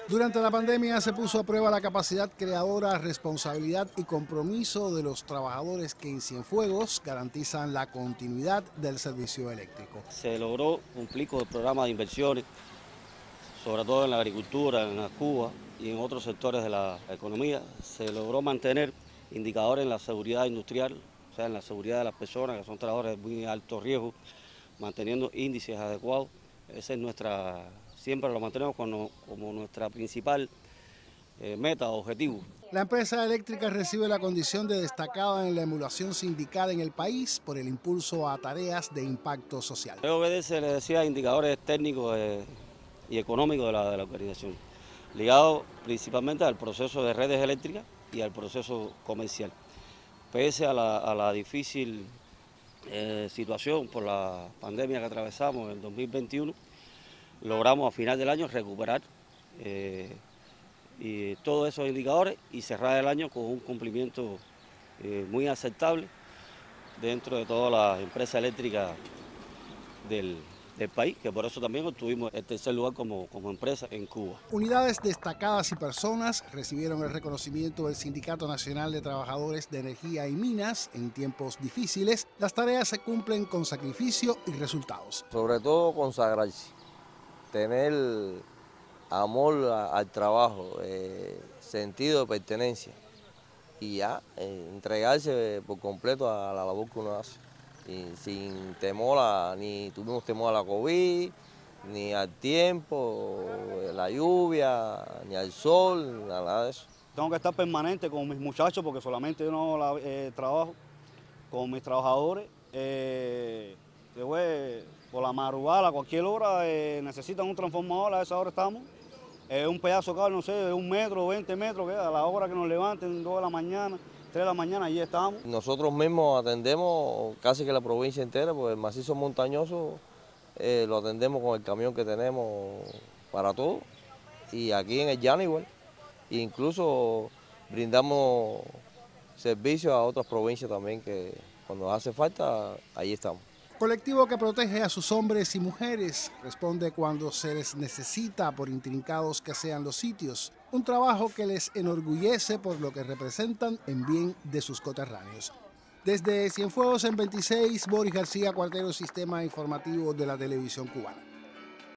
Durante la pandemia se puso a prueba la capacidad creadora, responsabilidad y compromiso de los trabajadores que en Cienfuegos garantizan la continuidad del servicio eléctrico. Se logró cumplir con el programa de inversiones, sobre todo en la agricultura, en la Cuba y en otros sectores de la economía. Se logró mantener indicadores en la seguridad industrial, o sea, en la seguridad de las personas, que son trabajadores de muy alto riesgo, manteniendo índices adecuados. Esa es siempre lo mantenemos como nuestra principal meta o objetivo. La empresa eléctrica recibe la condición de destacada en la emulación sindical en el país por el impulso a tareas de impacto social. Obedece, le decía, indicadores técnicos y económicos de la organización, ligados principalmente al proceso de redes eléctricas y al proceso comercial. Pese a la difícil situación por la pandemia que atravesamos en el 2021, logramos a final del año recuperar y todos esos indicadores y cerrar el año con un cumplimiento muy aceptable dentro de todas las empresas eléctricas del país, que por eso también obtuvimos el tercer lugar como empresa en Cuba. Unidades destacadas y personas recibieron el reconocimiento del Sindicato Nacional de Trabajadores de Energía y Minas. En tiempos difíciles, las tareas se cumplen con sacrificio y resultados. Sobre todo consagrarse, tener amor al trabajo, sentido de pertenencia y ya entregarse por completo a la labor que uno hace. Y sin temor ni tuvimos temor a la COVID, ni al tiempo, la lluvia, ni al sol, nada de eso. Tengo que estar permanente con mis muchachos porque solamente yo no trabajo con mis trabajadores. Por la madrugada, a cualquier hora necesitan un transformador, a esa hora estamos. Un pedazo de cable, no sé, de 1 metro, 20 metros, que a la hora que nos levanten, 2 de la mañana, 3 de la mañana, allí estamos. Nosotros mismos atendemos casi que la provincia entera, porque el macizo montañoso lo atendemos con el camión que tenemos para todo. Y aquí en el llano igual. E incluso brindamos servicios a otras provincias también, que cuando hace falta, ahí estamos. Colectivo que protege a sus hombres y mujeres, responde cuando se les necesita por intrincados que sean los sitios. Un trabajo que les enorgullece por lo que representan en bien de sus coterráneos. Desde Cienfuegos en 26, Boris García Cuartero, Sistema Informativo de la Televisión Cubana.